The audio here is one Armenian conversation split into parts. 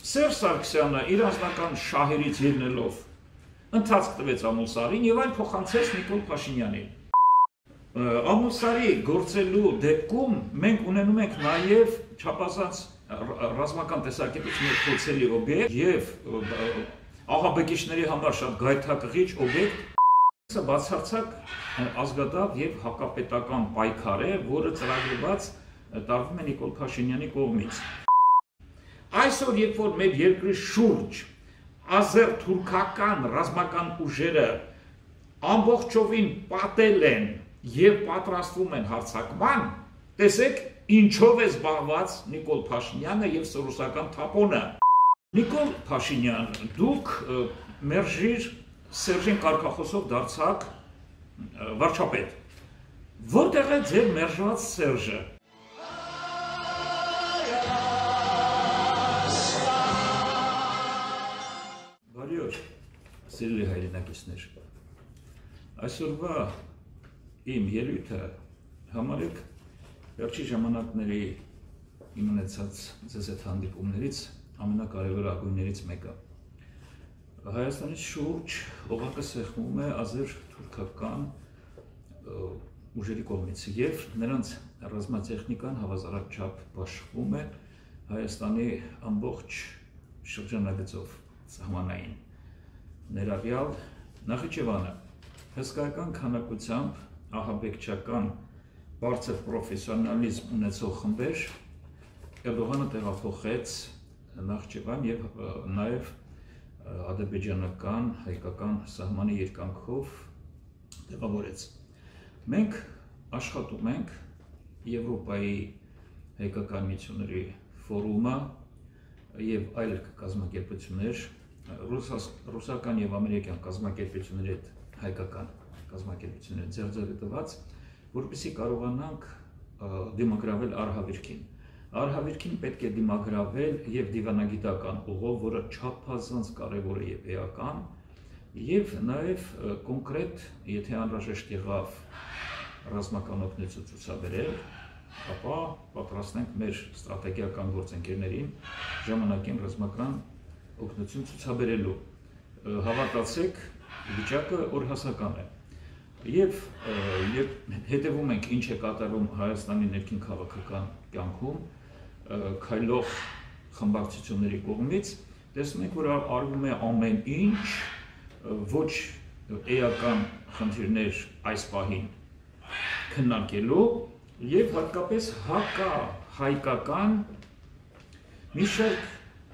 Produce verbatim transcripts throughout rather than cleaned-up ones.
Սերժ Սարգսյանը իր անձնական շահերից ելնելով ընթացք տվեց Ամուլսարին եւ այն փոխանցեց Նիկոլ Փաշինյանին։ Ամուլսարի գործելու դեպքում մենք ունենում ենք նաեւ չափազանց ռազմական տեսակետություններ խոցելի օբյեկտ եւ աղաբեկիչների համար շատ գայթակղիչ օբյեկտ։ Սա բացարձակ ազգադապ եւ հակապետական պայքար է, որը ծրագրված տարվում է Նիկոլ Փաշինյանի կողմից։ Այսօր, երբ որ մեր երկրի շուրջ ազեր-թուրքական ռազմական ուժերը ամբողջովին պատել են եւ պատրաստվում են հարձակման, տեսեք ինչով է զբաղված Նիկոլ Փաշինյանը եւ սորոսական թափոնը։ Նիկոլ Փաշինյան, դուք մերժիր Սերժին կարգախոսով դարձաք վարչապետ։ Որտեղ է ձեր մերժված Սերժը։ Բարի օր, սիրելի հայրենակիցներ։ Այսօրվա իմ ելույթը համարեք վերջի ժամանակների իմ ունեցած ձեզ հետ հանդիպումներից ամենակարևոր ակույներից մեկը։ Հայաստանից շուրջ օղակը սեղմում է ազեր-թուրքական ուժերի կողմից եւ նրանց ռազմատեխնիկան հավասարաչափ բաշխվում է Հայաստանի ամբողջ շրջանագծով սահմանային ներառյալ Նախիջևանը հսկայական քանակությամբ ահաբեկչական բարձր պրոֆեսիոնալիզմ ունեցող խմբեր Էրդողանը տեղափոխեց Նախիջևան եւ նաեւ ադրբեջանական հայկական սահմանի երկայնքով տեղավորեց։ Մենք աշխատում ենք Եվրոպայի հայկական միությունների ֆորումը եւ այլ կազմակերպություններ, ռուսական եւ ամերիկյան կազմակերպությունների հետ հայկական կազմակերպություններ ձեռձեռտված, որպեսզի կարողանանք դիմագրավել արհավիրքին։ Արհավիրքին պետք է դիմագրավել եւ դիվանագիտական ուղով, որը չափազանց կարեւոր է եւ էական, եւ նաեւ կոնկրետ, եթե անհրաժեշտ եղավ ռազմական օգնություն ցուցաբերել, ապա պատրաստենք մեր ստրատեգիական գործընկերներին ժամանակին ռազմական օգնություն ցուցաբերելու։ Հավատացեք, վիճակը օրհասական է։ Եվ հետևում ենք ինչ է կատարում Հայաստանի ներքին քաղաքական կյանքում քայլող խմբակցությունների կողմից, տեսնում ենք, որ արվում է ամեն ինչ, ոչ էական խնդիրներ այս պահին քննարկելու եւ հատկապես հակահայկական մի շարք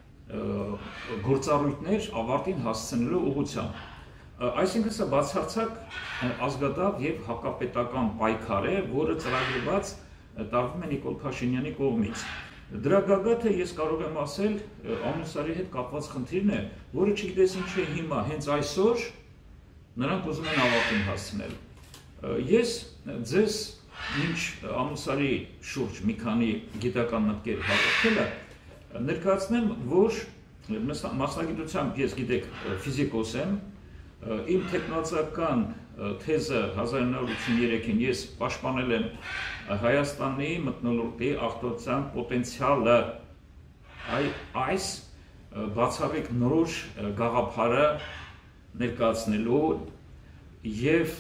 գործառույթներ ավարտին հասցնելու ուղղությամբ։ Այսինքն սա բացարձակ ազգադապ եւ հակապետական պայքար է, որը ծրագրված տարվում է Նիկոլ Փաշինյանի կողմից։ Դրա գագաթը ես կարող եմ ասել Ամուլսարի հետ կապված խնդիրն է, որը չգիտես ինչ է հիմա, հենց այսօր նրանք ուզում են ավարտին հասցնել։ Ես ձեզ ինչ Ամուլսարի շուրջ մի քանի գիտական մտքեր հաղորդելը ներկայացնեմ, որ մասնագիտությամբ ես գիտեք ֆիզիկոս եմ, իմ տեխնոլոգիական թեզը հազար նոր ութսուներեքին ես պաշտպանել եմ Հայաստանի մթնոլորտի աղտոտության պոտենցիալը, այս բացառիկ նոր գաղափարը ներկայացնելու եւ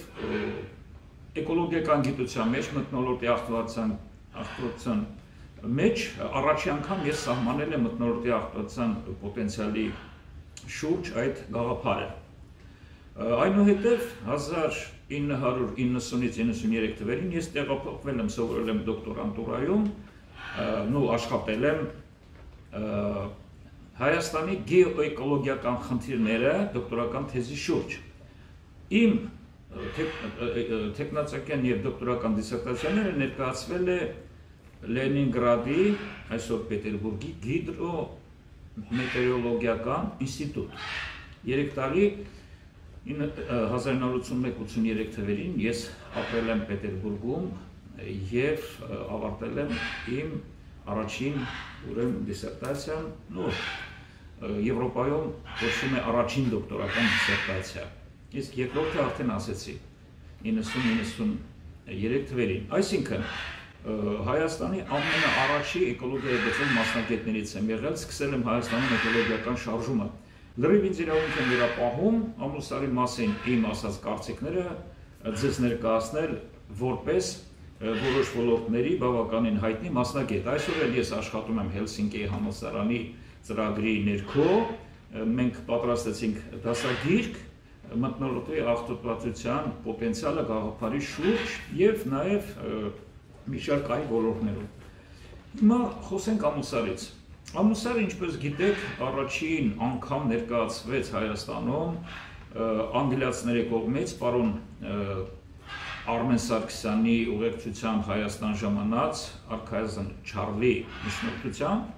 էկոլոգիական գիտության մեջ մթնոլորտի աղտոտության մեջ առաջի անգամ ես սահմանել եմ մթնոլորտի աղտոտության պոտենցիալի շուրջ այդ գաղափարը։ Այնուհետև հազար ինը հարյուր իննսունից իննսուներեք թվերին ես տեղափոխվել եմ, սովորել եմ դոկտորանտուրայում, նո աշխատել եմ Հայաստանի գեոէկոլոգիական խնդիրները դոկտորական թեզի շուրջ։ Իմ տեխնոլոգիական եւ դոկտորական դիսերտացիաները ներկայացվել է Լենինգրադի, այսօր Պետերբուրգի հիդրոմետեորոլոգիական ինստիտուտ։ Երեք տարի հազար նոր ութսունմեկ ութսուներեք թվերին ես ապրել եմ Պետերբուրգում եւ ավարտել եմ իմ առաջին ուրեմն դիսերտացիան, նո Եվրոպայում կոչվում է առաջին դոկտորական դիսերտացիա։ Իսկ երկրորդը արդեն ասեցի իննսուն իննսուներեք թվերին։ Այսինքն Հայաստանի ամենաառաջի էկոլոգիայի գծով մասնագետներից եմ եղել, սկսել եմ Հայաստանում էկոլոգիական շարժումը։ Լրիվ ինձ իրավունք եմ վերապահում ամուսարի մասին իմ ասած կարծիքները ձեզ ներկայացնել որպես որոշ ոլորտների բավականին հայտնի մասնագետ։ Այսօր էլ ես աշխատում եմ Հելսինկիի համալսարանի ծրագրի ներքո, մենք պատրաստեցինք դասագիրք մթնոլորտի աղտոտվածության պոտենցիալը գաղափարի շուրջ եւ նաեւ մի շարք այլ ոլորտներում։ Հիմա խոսենք ամուսարից։ Ամուսարը, ինչպես գիտեք, առաջին անգամ ներկայացվեց Հայաստանում անգլիացիների կողմից պարոն Արմեն Սարգսյանի ուղեկցությամբ Հայաստան ժամանած արքայազն Չարլի միջնորդությամբ,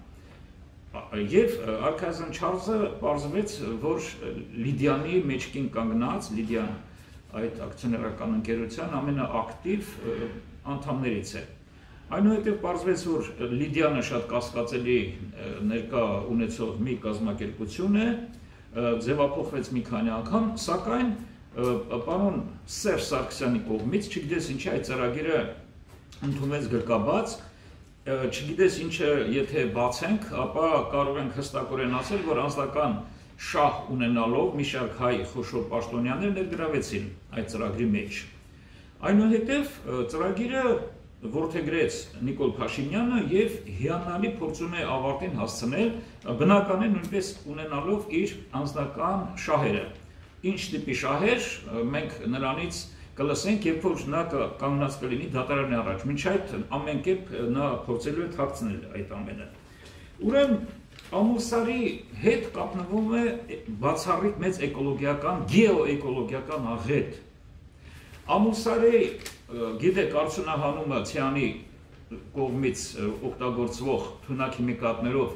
եւ արքայազն Չարլզը պարզվեց, որ Լիդիանի մեջքին կանգնած, Լիդիան այդ ակցիոներական ընկերության ամենաակտիվ անդամներից է։ Այնուհետև պարզվեց, որ Լիդիանը շատ կասկածելի ներկա ունեցող մի կազմակերպություն է, ձևափոխվեց մի քանի անգամ, սակայն պարոն Սերժ Սարգսյանի կողմից, չգիտես ինչ է այդ ծրագիրը ընդունվեց գրկաբաց, չգիտես ինչը եթե բացենք, ապա կարող ենք հստակորեն ասել, որ անձնական շահ ունենալով մի շարք հայ խոշոր պաշտոնյաներ ներգրավեցին այդ ծրագրի մեջ։ Այնուհետև ծրագիրը որդեգրեց Նիկոլ Փաշինյանը եւ հիանալի փորձում է ավարտին հասցնել, բնական է նույնպես ունենալով իր անձնական շահերը։ Ինչ տիպի շահեր, մենք նրանից կլսենք, երբ որ նա կանգնած կլինի դատարանի առաջ, մինչ այդ ամեն կերպ նա փորձելու է թաքցնել այդ ամենը։ Ուրեմն ամուսարի հետ կապնվում է բացառիկ մեծ էկոլոգիական, գեոէկոլոգիական աղետ։ Ամուսարի գիտեք արդյունահանումը ցյանի կողմից օգտագործվող թունաքիմիկատներով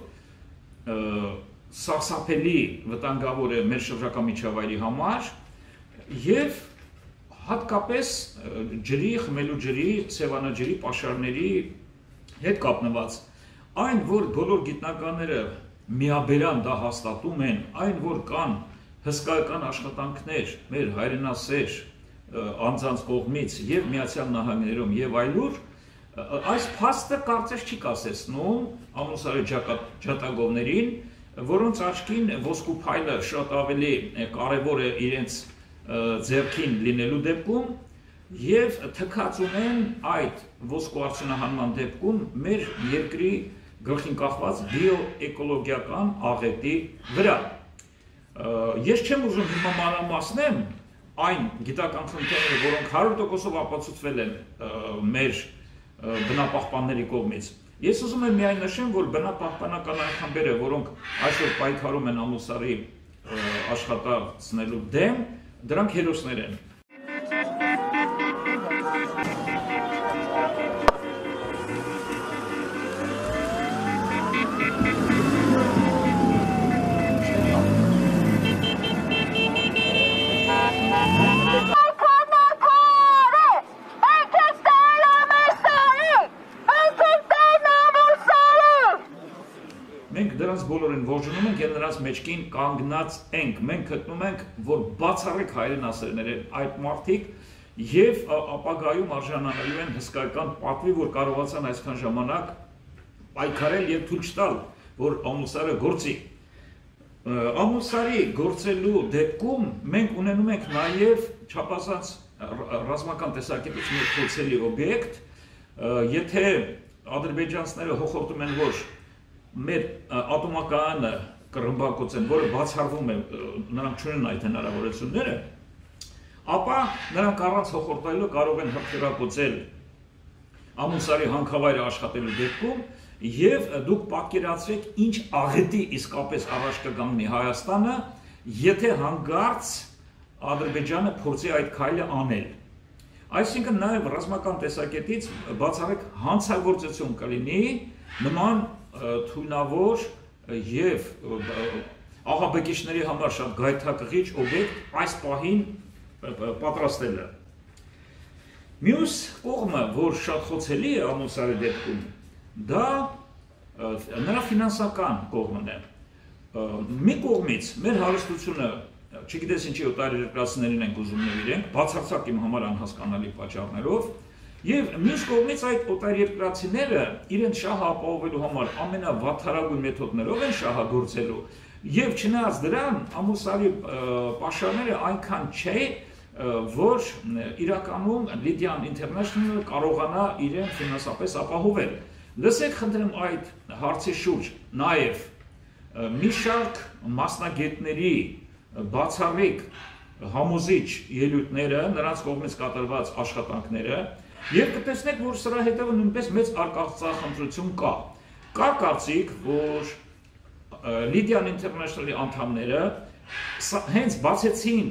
սարսափելի վտանգավոր է մեր շրջակա միջավայրի համար եւ հատկապես ջրի, խմելու ջրի, սևանաջրի պաշարների հետ կապնված։ Այն, որ բոլոր գիտնականները միաբերան դա հաստատում են, այն, որ կան հսկայական աշխատանքներ մեր հայրենասեր անձանց կողմից եւ Միացյալ Նահանգներում եւ այլուր, այս փաստը կարծես չի կասեցնում ամուսարի ջատագովներին, որոնց աչքին ոսկու փայլը շատ ավելի կարևոր է իրենց ձեռքին լինելու դեպքում եւ թքած ունեն այդ ոսկու արդյունահանման դեպքում մեր երկրի գլխին կախված բիոէկոլոգիական աղետի վրա։ Ես չեմ ուզում հիմա մանրամասնեմ այն գիտական խնդիրները, որոնք հարյուր տոկոսով ապացուցվել են մեր բնապահպանների կողմից։ Ես ուզում եմ միայն նշեմ, որ բնապահպանական այն խմբերը, որոնք այսօր պայքարում են ամուսարի աշխատացնելու դեմ, դրանք հերոսներ են։ Դրանց բոլորին ողջունում ենք եւ նրանց մեջքին կանգնած ենք։ Մենք գտնում ենք, որ բացառիկ հայրենասերներ են այդ մարդիկ եւ ապագայում արժանանալու են հսկայական պատվի, որ կարողացան այսքան ժամանակ պայքարել եւ թույլ չտալ, որ ամուսարը գործի։ Ամուսարի գործելու դեպքում մենք ունենում ենք նաեւ չափազանց ռազմական տեսակետից մի խոցելի օբյեկտ, եթե ադրբեջանցիները հոխորտում են, որ մեր ատոմակայանը կռմբակոծեն, որը բացառվում է, նրանք չունեն այդ հնարավորությունները, ապա նրանք առանց հոխորտելու կարող են հրթիռակոծել ամուսարի հանքավայրը աշխատելու դեպքում եւ դուք պատկերացրեք ինչ աղետի իսկապես առաջ կգամնի Հայաստանը, եթե հանկարծ Ադրբեջանը փորձի այդ քայլը անել։ Այսինքն նաեւ ռազմական տեսակետից բացառիկ հանցագործություն կլինի նման թույնավոր եւ աղաբեկիչների համար շատ գայթակղիչ օբյեկտ այս պահին պատրաստելը։ Մյուս կողմը, որ շատ խոցելի է ամուսարի դեպքում, դա նրա ֆինանսական կողմն է։ Մի կողմից մեր հարստությունը, չգիտես ինչի օտարերկրացիներին ենք ուզում նվիրենք, բացարձակ իմ համար անհասկանալի պատճառներով, Եվ մյուս կողմից այդ օտարերկրացիները իրենց շահը ապահովելու համար ամենավատթարագույն մեթոդներով են շահագործելու եւ չնայած դրան ամուսարի պաշարները այնքան չէ որ իրականում Lydian International կարողանա իրեն ֆինանսապես ապահովել։ Լսեք խնդրեմ այդ հարցի շուրջ նաեւ մի շարք մասնագետների բացառիկ համոզիչ ելույթները, նրանց կողմից կատարված աշխատանքները, եւ կտեսնեք, որ սրա հետևը նույնպես մեծ արկածախնդրություն կա։ Կա կարծիք, որ Lydian International-ի անդամները հենց բացեցին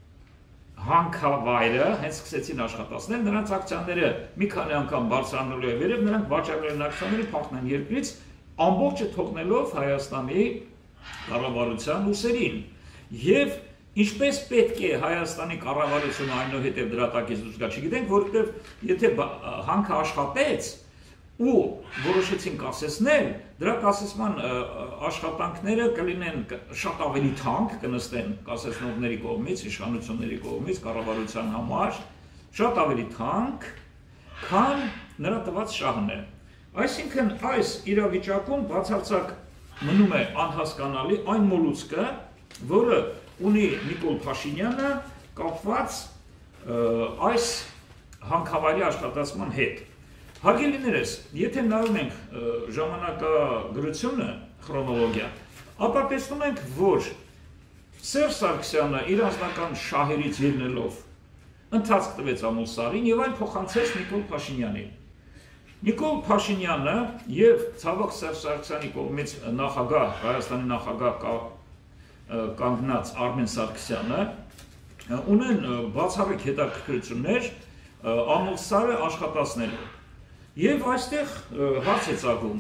հանքավայրը, հենց սկսեցին աշխատացնել, նրանց ակցիաները մի քանի անգամ բարձրանալու է վերև, նրանք վաճառել են ակցիաները փախնեն երկրից, ամբողջը թողնելով Հայաստանի կառավարության ուսերին։ Եվ ինչպես պետք է Հայաստանի կառավարությունը այնուհետև դրա տակից դուրս գա, չգիտենք, որովհետև եթե հանքը աշխատեց ու որոշեցին կասեցնել, դրա կասեցման աշխատանքները կլինեն շատ ավելի թանկ, կնստեն կասեցնողների կողմից, իշխանությունների կողմից, կառավարության համար, շատ ավելի թանկ, քան նրա տված շահն է։ Այսինքն այս իրավիճակում բացարձակ մնում է անհասկանալի այն մոլուցքը, որը ունի Նիկոլ Փաշինյանը կապված այս հանքավայրի աշխատացման հետ։ Հարգելիներս, եթե նայում ենք ժամանակագրությունը, քրոնոլոգիա, ապա տեսնում ենք, որ Սերժ Սարգսյանը իր անձնական շահերից ելնելով ընթացք տվեց ամուսարին եւ այն փոխանցեց Նիկոլ Փաշինյանին։ Նիկոլ Փաշինյանը եւ ցավոք Սերժ Սարգսյանի կողմից նախագահ, Հայաստանի նախագահ կանգնած Արմեն Սարգսյանը ունեն բացառիկ հետաքրքրություններ ամուսարը աշխատացնելու։ Եվ այստեղ հարց է ծագում,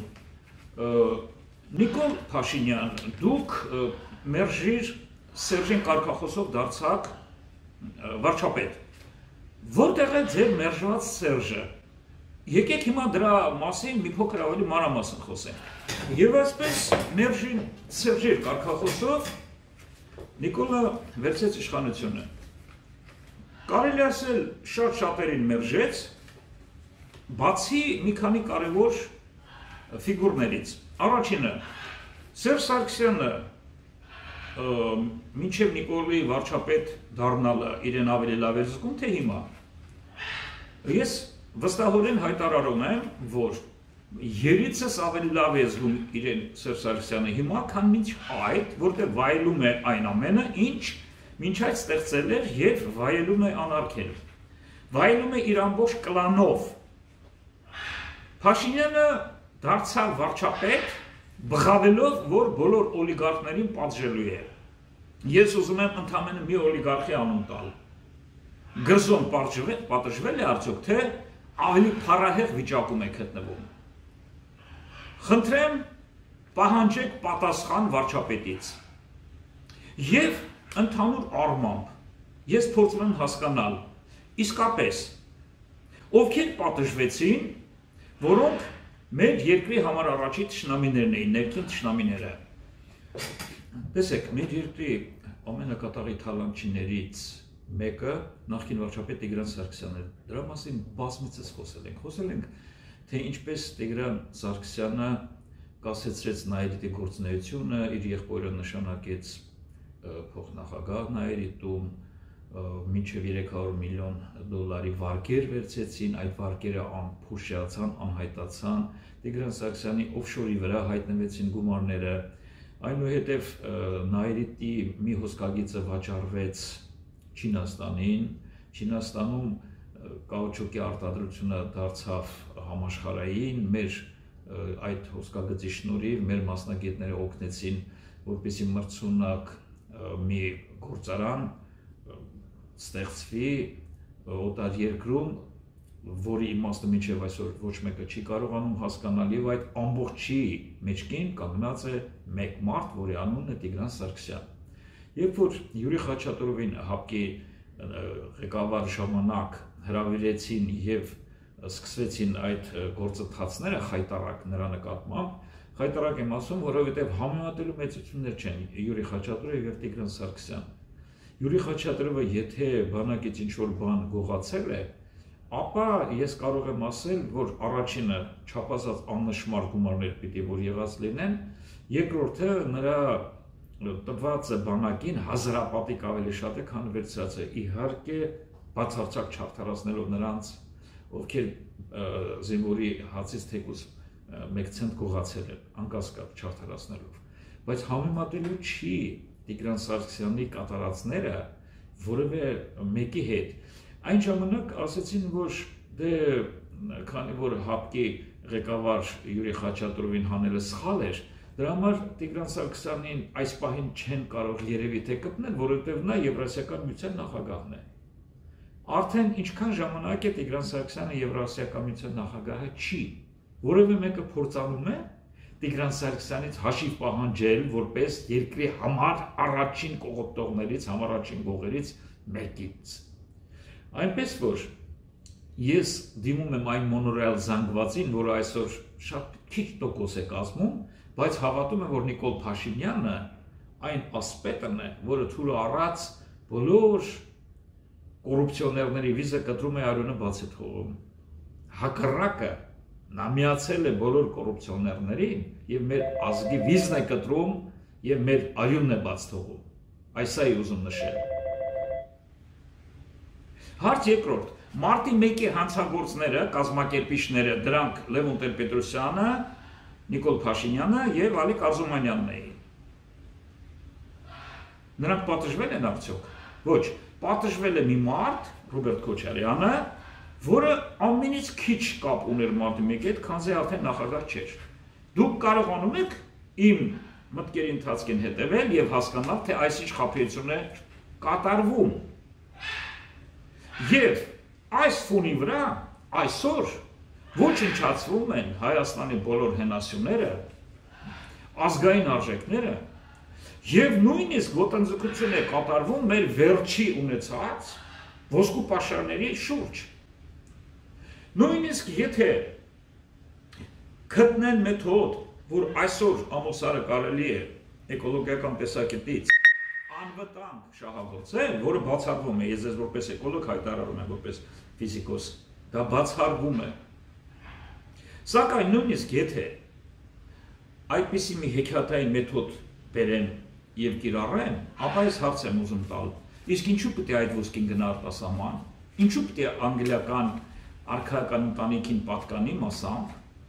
Նիկոլ Փաշինյան, դուք մերժիր Սերժին կարգախոսով դարձաք վարչապետ, որտեղ է ձեր մերժված Սերժը, եկեք հիմա դրա մասին մի փոքր ավելի մանրամասն խոսենք։ Եվ այսպես մերժին Սերժի կարգախոսով Նիկոլը վերցեց իշխանությունը։ Կարելի ասել շատ շատերին մերժեց, բացի մի քանի կարևոր ֆիգուրներից։ Առաջինը Սերժ Սարգսյանը մինչև Նիկոլի վարչապետ դառնալը իրեն ավելի լավ է զգում, թե հիմա։ Ես վստահորեն հայտարարում եմ, որ երիցս ավելի լավ է զգում իրեն Սերժ Սարգսյանը հիմա, քան մինչ այդ, որտեղ վայելում է այն ամենը, ինչ մինչ այդ ստեղծել էր եւ վայելում է անարգել։ Վայելում է իր ամբողջ կլանով։ Փաշինյանը դարձավ վարչապետ, բղավելով, որ բոլոր օլիգարխներին պատժելու է։ Ես ուզում եմ ընդամենը մի օլիգարխի անուն տալ։ Գրզոն պատժվել է արդյոք, թե ավելի փառահեղ վիճակում է գտնվում։ Խնդրեմ, պահանջեք պատասխան վարչապետից։ Եվ ընդհանուր առմամբ ես փորձում եմ հասկանալ, իսկապես ովքեր պատժվեցին, որոնք մեր երկրի համար առաջի թշնամիներն էին, ներքին թշնամիները։ Տեսեք, մեր երկրի ամենակատաղի թալանչիներից մեկը նախկին վարչապետ Տիգրան Սարգսյանն է։ Դրա մասին բազմիցս խոսել ենք։ Խոսել ենք, թե ինչպես Տիգրան Սարգսյանը կասեցրեց Նայիրիտի գործունեությունը, իր եղբորը նշանակեց փոխնախագահ Նայիրիտում, մինչև երեք հարյուր միլիոն դոլարի վարկեր վերցեցին, այդ վարկերը անփուշյացան, անհայտացան, Տիգրան Սարգսյանի օֆշորի վրա հայտնվեցին գումարները, այնուհետև Նայիրիտի մի հոսքագիծը վաճառվեց Չինաստանին, Չինաստանում կաուչուկի արտադրությունը դարձավ համաշխարհային, մեր այդ հոսքագծի շնորհիվ մեր մասնագետները օգնեցին, որպեսզի մրցունակ մի գործարան ստեղծվի օտար երկրում, որի իմաստը մինչև այսօր ոչ մեկը չի կարողանում հասկանալ, եւ այդ ամբողջի մեջքին կանգնած է մեկ մարդ, որի անունն է Տիգրան Սարգսյան։ Երբ որ Յուրի Խաչատուրովին ՀԱՊԿ-ի ղեկավար ժամանակ հրավիրեցին եւ սկսվեցին այդ գործընթացները խայտարակ նրա նկատմամբ, խայտարակ եմ ասում, որովհետեւ համեմատելու մեծություններ չեն Յուրի Խաչատուրովը եւ Տիգրան Սարգսյան։ Յուրի Խաչատուրովը եթե բանակից ինչ-որ բան գողացել է, ապա ես կարող եմ ասել, որ առաջինը չափազանց աննշմար գումարներ պիտի որ եղած լինեն, երկրորդը նրա տված բանակին հազարապատիկ ավելի շատ է, քան վերցրածը, իհարկե բացարձակ չարդարացնելով նրանց, ովքեր զինվորի հացից թեկուզ մեկ ցենտ գողացել են, անկասկած չարդարացնելով, բայց համեմատելու չի Տիգրան Սարգսյանի կատարածները որևէ մեկի հետ։ Այն ժամանակ ասեցին, որ դե քանի որ ՀԱՊԿ-ի ղեկավար Յուրի Խաչատրովին հանելը սխալ էր, դրա համար Տիգրան Սարգսյանին այս պահին չեն կարող երևի թե գտնել, որովհետև նա Եվրասիական միության նախագահն է։ Արդեն ինչքան ժամանակ է Տիգրան Սարգսյանը Եվրասիական միության նախագահը չի, որևէ մեկը փորձանում է Տիգրան Սարգսյանից հաշիվ պահանջել, որպես երկրի համար առաջին կողոպտողներից, համառաջին գողերից մեկից։ Այնպես որ ես դիմում եմ այն մոնորեալ զանգվածին, որը այսօր շատ քիչ տոկոս է կազմում, բայց հավատում եմ, որ Նիկոլ Փաշինյանը այն ասպետն է, որը թույլ առած բոլոր կոռուպցիոներների վիզը կտրում է արյունը բաց է թողում։ Հակառակը նա միացել է բոլոր կոռուպցիոներներին եւ մեր ազգի վիզն է կտրում եւ մեր արյունն է բաց թողում։ Այս է ուզում նշել։ Հարց երկրորդ, մարտի մեկի հանցագործները, կազմակերպիչները, դրանք Լևոն Տեր-Պետրոսյանը, Նիկոլ Փաշինյանը եւ Ալիկ Արզումանյանն էին։ Նրանք պատժվել են արդյոք։ Ոչ, պատժվել է մի մարդ, Ռոբերտ Քոչարյանը, որը ամենից քիչ կապ ուներ մարտի մեկի հետ, քանզի արդեն նախագահ չէր։ Դուք կարողանում եք իմ մտքերի ընթացքին հետևել եւ հասկանալ, թե այս ինչ խաբեություն է կատարվում։ Եվ այս ֆոնի վրա այսօր ոչնչացվում են Հայաստանի բոլոր հենասյուները, ազգային արժեքները եւ նույնիսկ ոտնձգություն է կատարվում մեր վերջի ունեցած ոսկու պաշարների շուրջ։ Նույնիսկ եթե գտնեն մեթոդ, որ այսօր ամոսարը կարելի է էկոլոգիական տեսակետից անվտանգ շահագործել, որը բացառվում է, ես ես որպես էկոլոգ հայտարարում եմ, որպես ֆիզիկոս, դա բացառվում է։ Սակայն նույնիսկ եթե այդպիսի մի հեքիաթային մեթոդ բերեն եւ կիրառեն, ապա ես հարց եմ ուզում տալ, իսկ ինչու պետք է այդ ոսկին գնա արտասահման, ինչու պետք է անգլիական արքայական ընտանիքին պատկանի մասամբ,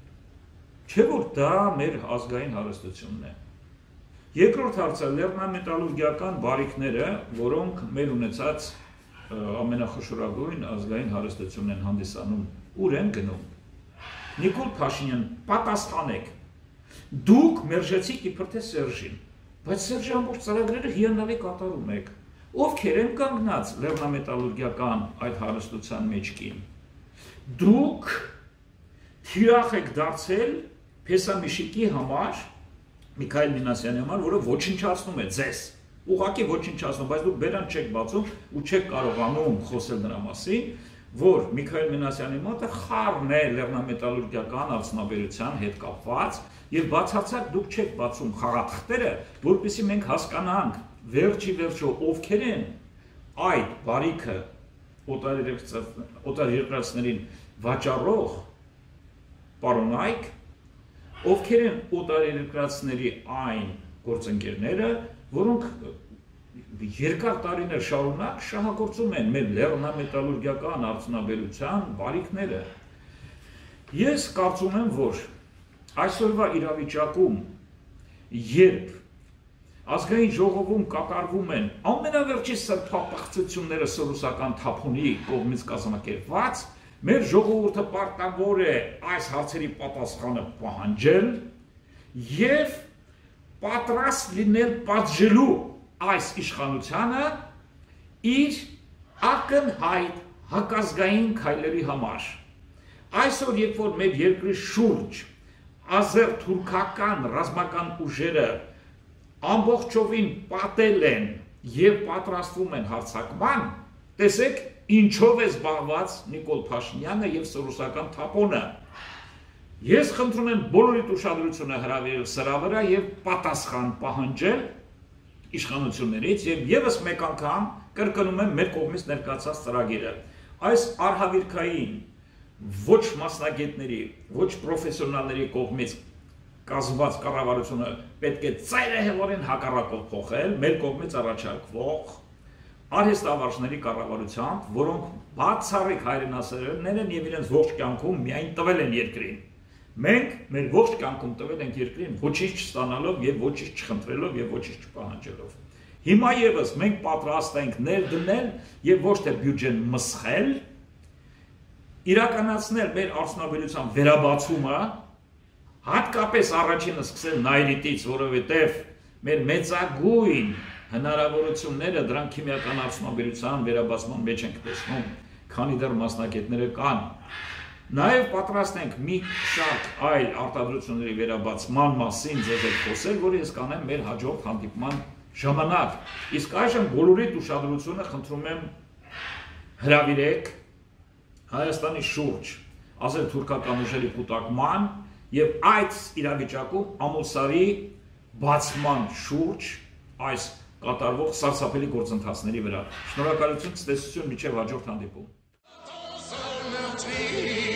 չէ որ դա մեր ազգային հարստությունն է։ Երկրորդ հարցը լեռնամետալուրգիական բարիքները, որոնք մեր ունեցած ամենախոշորագույն ազգային հարստությունն են հանդիսանում, ուր են գնում։ Նիկոլ Փաշինյան, պատասխանեք, դուք մերժեցիք իբր թե Սերժին, բայց Սերժի ամբողջ ծրագրերը հիանալի կատարում եք։ Ովքեր են կանգնած լեռնամետալուրգիական այդ հարստության մեջքին։ Դուք թիրախ եք դարձել Փեսամիշիկի համար, Միքայել Մինասյանի համար, որը ոչնչացնում է ձեզ, ուղղակի ոչնչացնում, բայց դուք բերան չեք բացում ու չեք կարողանում խոսել նրա մասին, որ Միքայել Մինասյանի մոտը խառն է լեռնամետալուրգիական արդյունաբերության հետ կապված եւ բացարձակ դուք չեք բացում խաղաթղթերը, որպեսզի մենք հասկանանք վերջի վերջո ովքեր են այդ բարիքը օտարերկրացիներին վաճառող պարոնայք, ովքեր են օտարերկրացիների այն գործընկերները, որոնք երկար տարիներ շարունակ շահագործում են մեր լեռնամետալուրգիական արդյունաբերության բարիքները։ Ես կարծում եմ, որ այսօրվա իրավիճակում, երբ ազգային ժողովում կատարվում են ամենավերջի սրբապղծությունները սորոսական թափոնի կողմից կազմակերպված, մեր ժողովուրդը պարտավոր է այս հարցերի պատասխանը պահանջել եւ պատրաստ լինել պատժելու այս իշխանությանը իր ակնհայտ հակազգային քայլերի համար։ Այսօր, երբ որ մեր երկրի շուրջ ազեր-թուրքական ռազմական ուժերը ամբողջովին պատել են եւ պատրաստվում են հարձակման, տեսեք ինչով է զբաղված Նիկոլ Փաշինյանը եւ սորոսական թափոնը։ Ես խնդրում եմ բոլորիդ ուշադրությունը հրավիրել սրա վրա եւ պատասխան պահանջել իշխանություններից եւ եւս մեկ անգամ կրկնում եմ մեր կողմից ներկայացած ծրագիրը։ այս արհավիրքային ոչ մասնագետների, ոչ պրոֆեսիոնալների կողմից կազմված կառավարությունը պետք է ծայրահեղորեն հակառակով փոխել մեր կողմից առաջարկվող արհեստավարժների կառավարությամբ, որոնք բացառիկ հայրենասերներ են եւ իրենց ողջ կյանքում միայն տվել են երկրին։ Մենք մեր ողջ կյանքում տվել ենք երկրին ոչինչ չստանալով եւ ոչինչ չխնդրելով եւ ոչինչ չպահանջելով։ Հիմա եւս մենք պատրաստ ենք ներդնել եւ ոչ թե բյուջեն մսխել, իրականացնել մեր արդյունաբերության վերաբացումը, հատկապես առաջինը սկսել նայրիտից, որովհետեւ մեր մեծագույն հնարավորությունները դրանք քիմիական արդյունաբերության վերաբացման մեջ ենք տեսնում, քանի դեռ մասնագետները կան։ Նաև պատրաստ ենք մի շարք այլ արտադրությունների վերաբացման մասին ձեզ հետ խոսել, որ ես կանեմ մեր հաջորդ հանդիպման ժամանակ։ Իսկ այժմ բոլորիդ ուշադրությունը խնդրում եմ հրավիրեք Հայաստանի շուրջ ազերթուրքական ուժերի կուտակման եւ այդ իրավիճակում ամուսարի բացման շուրջ այս կատարվող սարսափելի գործընթացների վրա։ Շնորհակալություն, ցտեսություն, մինչև հաջորդ հանդիպում։